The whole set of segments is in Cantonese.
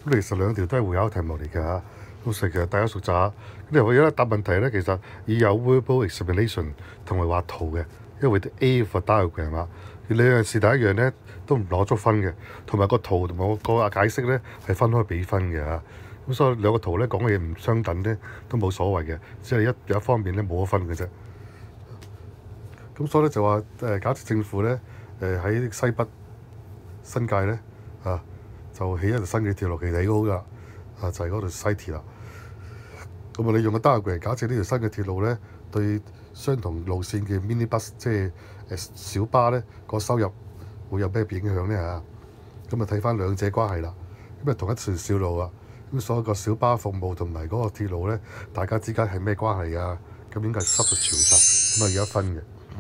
咁其實兩條都係會考題目嚟嘅嚇。咁其實大家熟習下。咁你為咗答問題咧，其實要有 verbal explanation 同埋畫圖嘅，因為啲 A for diagram 嘛。兩樣是第一樣咧都唔攞足分嘅，同埋個圖同埋個解釋咧係分開俾分嘅嚇。咁所以兩個圖咧講嘅嘢唔相等咧都冇所謂嘅，只係有一方面咧冇得分嘅啫。咁所以咧就話假設政府咧喺西北新界咧就起一條新嘅鐵路，其實起好㗎啦，就係嗰度西鐵啦。咁你用個 diagram 假設呢條新嘅鐵路咧對相同路線嘅 mini bus 即係小巴咧個收入會有咩影響咧嚇？咁睇翻兩者關係啦。咁同一條小路啊，咁所有個小巴服務同埋嗰個鐵路咧，大家之間係咩關係啊？咁應該係濕嘅潮濕，咁有一分嘅。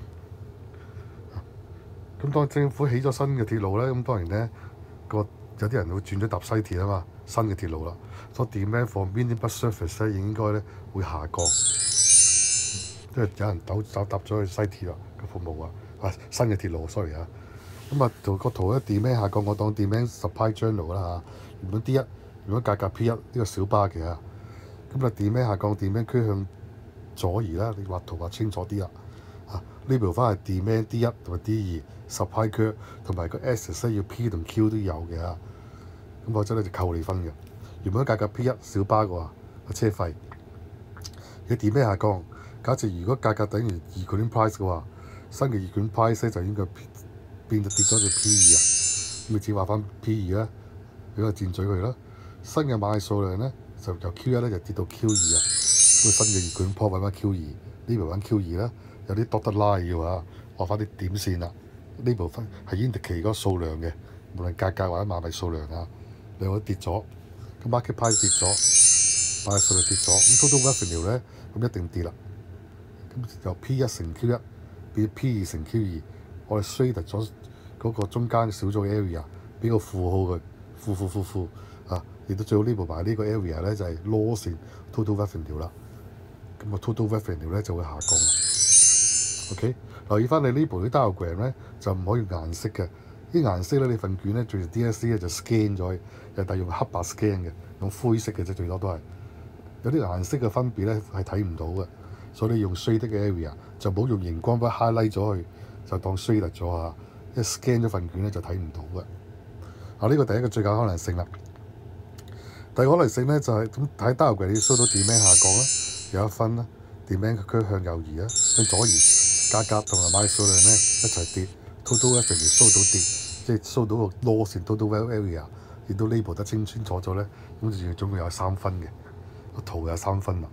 咁當政府起咗新嘅鐵路咧，咁當然咧有啲人會轉咗搭西鐵啊嘛，新嘅鐵路啦，所以 demand for mini bus service 咧應該咧會下降，因為有人搭咗去西鐵啦個服務新嘅鐵路 sorry 啊。咁個圖咧 demand 下降，我當 demand supply journal 啦嚇。原本 D1，如果價格 P1 呢個小巴嘅嚇，咁demand 下降 demand 趨向左移啦，你畫圖畫清楚啲啦。呢部分係 demand D1 同埋 D2 supply curve 同埋個 access 要 P 同 Q 都有嘅嚇。咁或者咧就扣你分嘅。原本價格 P1 小巴嘅話個車費，你 demand 下降，假設如果價格等於equivalent price 嘅話，新嘅equivalent price 咧就應該變到跌咗做 P2 啊。咁你只畫翻 P2 啦，俾個箭嘴佢啦。新嘅買數量咧就由 Q1 咧就跌到 Q2 啊。咁新嘅equivalent price 揾翻 Q2，呢度揾 Q2 啦。有啲 dotted line 要畫翻啲點線啦。呢部分係 indicate 嗰個數量嘅，無論價格或者買賣數量啊，兩個都跌咗。咁 market price 跌咗，買賣數量跌咗，咁 total revenue 咧咁一定跌啦。咁由 P1 乘 Q1 變 P2 乘 Q2，我哋 shade 咗嗰個中間少咗 area， 俾個負號佢，負亦都最好呢部埋呢個 area 咧就係 loss in total revenue 啦。咁個 total revenue 咧就會下降啦。OK， 留意翻你呢部啲 diagram 咧就唔可以用顏色嘅，啲顏色咧你份卷咧最 DSE 咧就 scan 咗，但係用黑白 scan 嘅，用灰色嘅啫，最多都係有啲顏色嘅分別咧係睇唔到嘅，所以你用 shaded area 就唔好用熒光筆 highlight 咗佢，就當 shaded 咗嚇，一 scan 咗份卷咧就睇唔到嘅。呢個第一個最佳可能性啦。第二個可能性咧就係咁睇 diagram 你 show 到 demand 下降啦，有一分啦 ，demand 趨向右移啦，向左移。價格同埋買數量咧一齊跌 ，total revenue show 到跌，即係 show 到個 loss in total area， 亦都 label 得清楚咗咧，咁就總共有3分嘅，個圖有3分啦。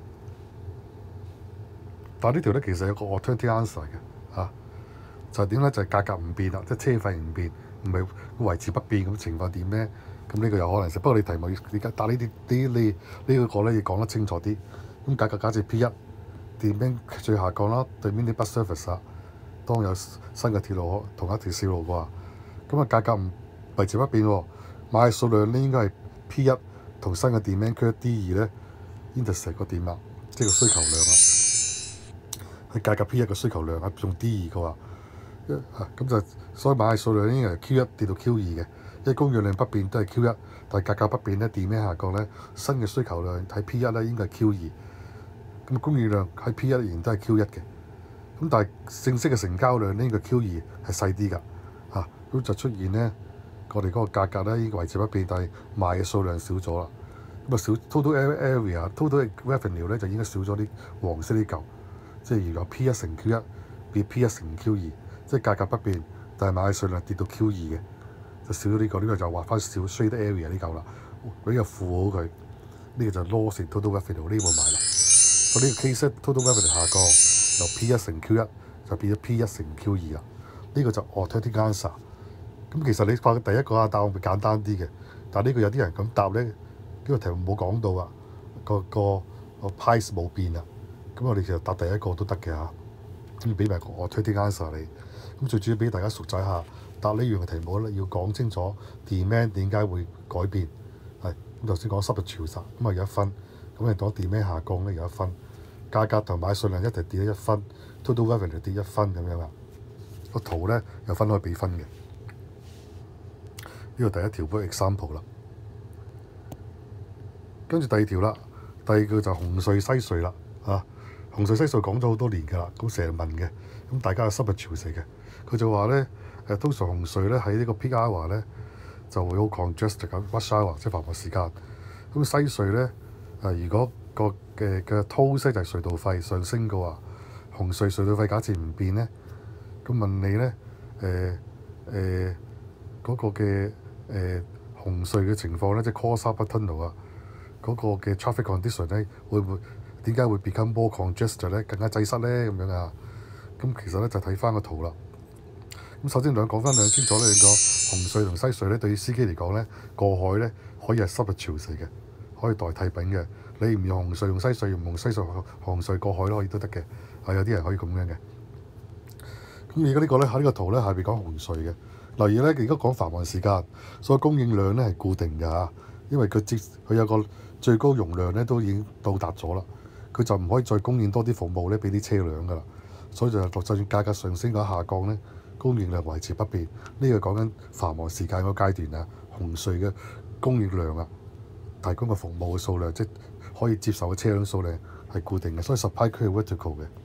但係呢條咧其實有個 alternative answer 嘅嚇，就係點咧？就係價格唔變啦，即係車費唔變，唔係維持不變咁情況點咧？咁呢個有可能性。不過你題目你答呢啲呢個咧要講得清楚啲。咁價格假設 P1。demand 最下降啦，對 mini bus service 啊，當有新嘅鐵路同一條小路嘅話，咁價格唔維持不變喎，買數量咧應該係 P1 同新嘅 demand curve D2 咧 intersect 個點啦，即係個需求量啊，係價格 P1 嘅需求量用 D2 嘅話，咁就所以買數量應該係 Q1 跌到 Q2 嘅，因為供應量不變都係 Q1，但係價格不變咧 demand 下降咧，新嘅需求量喺 P1 咧應該係 Q2。咁供應量喺 P1 仍然都係 Q1 嘅，咁但係正式嘅成交量呢個 Q2 係細啲㗎，咁就出現咧，我哋嗰個價格咧依個維持不變，但係賣嘅數量少咗啦，咁少 total area、total revenue 咧就應該少咗啲黃色啲嚿，即係如果 P1 乘 Q1 變 P1 乘 Q2，即係價格不變，但係買嘅數量跌到 Q2 嘅，就少咗呢個，呢個就畫翻少 shade area 呢嚿啦，俾個負好佢，呢個就 loss in total revenue 呢個買啦。呢個 case total revenue 下降，由 P1 乘 Q1 就變咗 P1 乘 Q2 啦。呢個就 alternative answer。咁其實你發第一個答案會簡單啲嘅，但係呢個有啲人咁答咧，呢個題目冇講到啊，個 price 冇變啊。咁我哋其實答第一個都得嘅嚇，咁俾埋個 alternative answer 你。咁最主要俾大家熟習下答呢樣嘅題目咧，要講清楚 demand 點解會改變。係咁頭先講濕嘅潮濕，咁有1分。咁你當 demand 下降咧有1分。價格同買數量一齊跌咗1分 ，total revenue 跌1分咁樣啦。個圖咧又分開俾分嘅。呢個第一條 example 啦。 跟住第二條啦，第二個就紅隧西隧啦紅隧西隧講咗好多年㗎啦，咁成日問嘅，咁大家係心力潮死嘅。佢就話咧通常紅隧咧喺呢個 peak hour 咧就會好 congested 咁 rush hour 即係繁忙時間。咁西隧咧如果個嘅 toll 就係隧道費上升嘅話，紅隧隧道費假設唔變咧，咁問你咧嗰個嘅紅隧嘅情況咧，即係 Causeway Bay Tunnel 啊，嗰個嘅 traffic condition 咧會唔會點解會 become more congested 咧，更加擠塞咧咁樣啊？咁其實咧就睇翻個圖啦。咁首先講翻兩清楚咧，兩個紅隧同西隧咧對於司機嚟講咧過海咧可以係濕日潮死嘅，可以代替品嘅。你唔用紅隧用西隧，唔用西隧紅隧過海都可以都得嘅。有啲人可以咁樣嘅。咁而家呢個咧喺呢個圖咧下邊講紅隧嘅。例如咧，而家講繁忙時間，所以供應量咧係固定㗎，因為佢有個最高容量咧都已經到達咗啦，佢就唔可以再供應多啲服務咧俾啲車輛㗎啦。所以就算價格上升或者下降咧，供應量維持不變。呢個講緊繁忙時間嗰階段啊，紅隧嘅供應量啊，提供嘅服務嘅數量，即係可以接受嘅車輛數量係固定嘅，所以 supply 區係 vertical 嘅。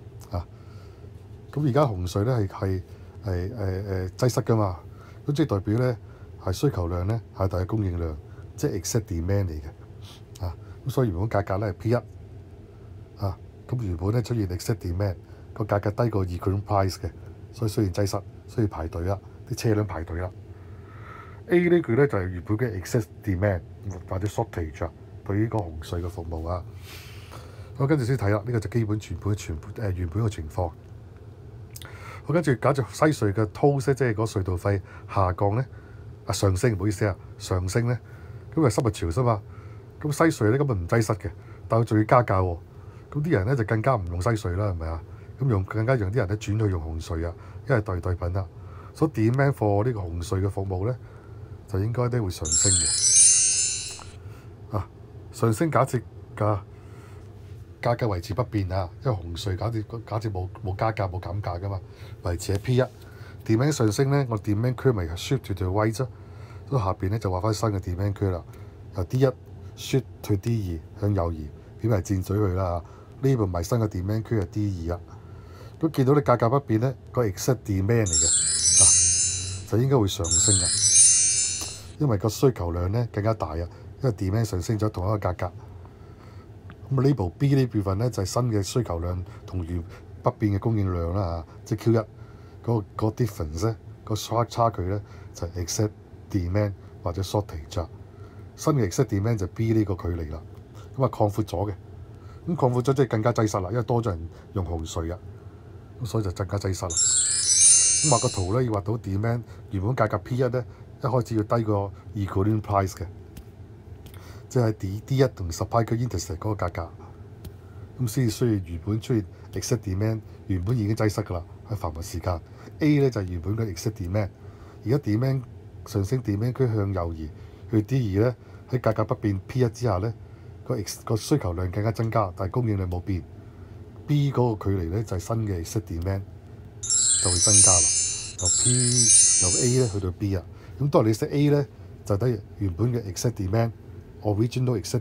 咁而家紅隧咧係擠塞㗎嘛，咁即係代表咧係需求量咧係大於供應量，即係 exceed demand 嚟嘅。咁所以原本價格咧係 P1 咁原本咧出現 exceed demand 個價格低過 equilibrium price 嘅，所以雖然擠塞，需要排隊啦，啲車輛排隊啦。A 呢句咧就係原本嘅 exceed demand 或者 shortage 對於個紅隧嘅服務啊。我跟住先睇啦，呢個就基本原本嘅情況。我跟住假設西隧嘅 toll 即係嗰隧道費下降咧上升，唔好意思上升咧，因為濕日潮嘛。咁西隧咧根本唔擠塞嘅，但係仲要加價喎。咁啲人咧就更加唔用西隧啦，係咪啊？咁更加讓啲人咧轉去用紅隧啊，因為代品啦。所以 demand for 呢個紅隧嘅服務咧就應該都會上升嘅。上升假設價格維持不變啊，因為紅隧假設冇加價冇減價㗎嘛，維持喺 P1。demand 上升咧，我 demand curve 咪 shift to the right 啫，所以下邊咧就畫翻新嘅 demand curve啦，由 D1 shift to D2 向右移，點係箭嘴去啦。呢部咪新嘅 demand curve 係 D2啦。都見到你價格不變咧，個 exceed demand 嚟嘅就應該會上升啦，因為個需求量咧更加大啊，因為 demand 上升咗同一個價格。咁呢部 B 呢部分咧就係新嘅需求量同原不變嘅供應量啦即係 Q1 個 difference 咧個差距咧就係 exceed demand 或者 shortage。新嘅 exceed demand 就 B 呢個距離啦，咁擴闊咗嘅，咁擴闊咗即係更加擠塞啦，因為多咗人用紅隧啊，咁所以就更加擠塞啦。咁畫個圖咧要畫到 demand 原本價格 P1 咧一開始要低過 equilibrium price 嘅。即係 D1 同 supply 區 intersect 嗰個價格，咁先至需要原本出現 exceed demand，原本已經擠塞㗎啦，喺繁忙時間。A 咧就係原本嘅 exceed demand，而家 demand 上升 demand 區向右移，去 D2咧喺價格不變 P1 之下咧個需求量更加增加，但係供應量冇變。B 嗰個距離咧就係新嘅 exceed demand 就會增加啦，由 A 咧去到 B 啊。咁當你識 A 咧就等於原本嘅 exceed demand。original exceed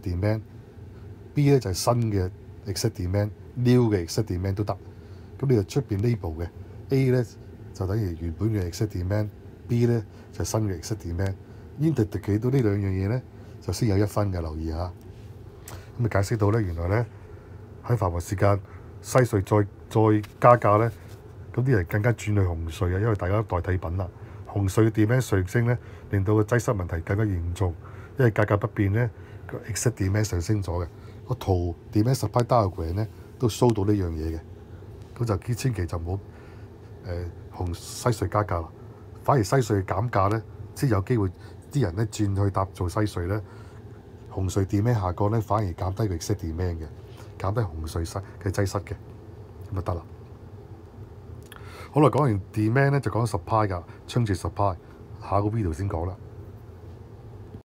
demand，B 咧就係新嘅 exceed demand，new 嘅 exceed demand 都得。咁你就出邊 label 嘅 A 咧就等於原本嘅 exceed demand，B 咧就係新嘅 exceed demand。integrate 到呢兩樣嘢咧就先有1分嘅，留意下。咁解釋到咧原來咧喺繁忙時間西隧再加價咧，咁啲人更加轉去紅隧啊，因為大家代替品啦。紅隧嘅 demand 上升咧，令到個擠塞問題更加嚴重。因為價格不變咧，個 exceed demand 上升咗嘅，個圖 demand supply diagram 咧都 show 到呢樣嘢嘅，咁就千祈就唔好紅西隧加價啦，反而西隧減價咧，先有機會啲人咧轉去做西隧咧，紅隧 demand 下降咧，反而減低個 exceed demand 嘅，減低紅隧嘅擠塞嘅，咁就得啦。好啦，講完 demand 咧就講 supply 㗎，change supply，下個 video 先講啦。